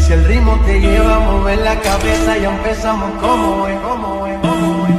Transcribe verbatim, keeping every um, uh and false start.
Si el ritmo te lleva a mover la cabeza, ya empezamos como es, como es, como es.